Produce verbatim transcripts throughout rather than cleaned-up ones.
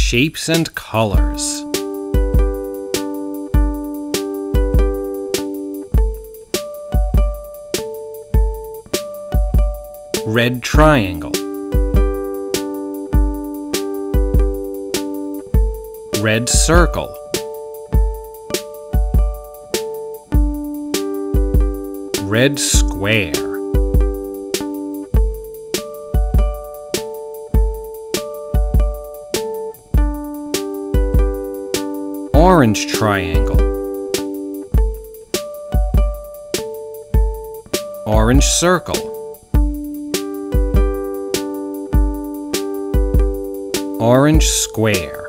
Shapes and colors. Red triangle. Red circle. Red square. Orange triangle. Orange circle. Orange square.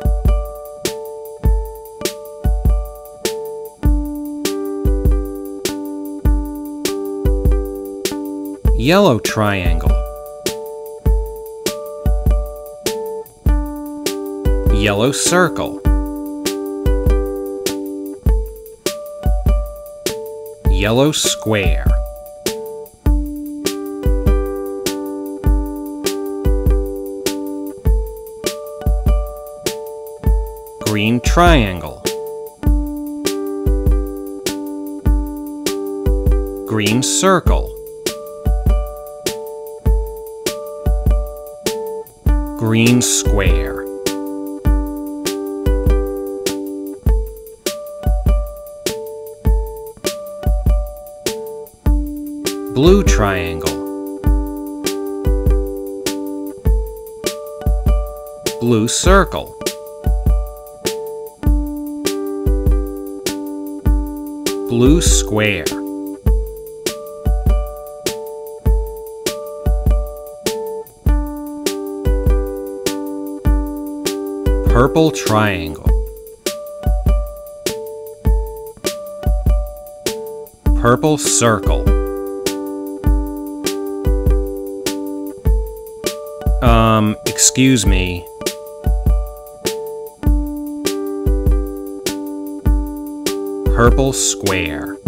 Yellow triangle. Yellow circle. Yellow square. Green triangle. Green circle. Green square. Blue triangle. Blue circle. Blue square. Purple triangle. Purple circle. Um, excuse me. Purple square.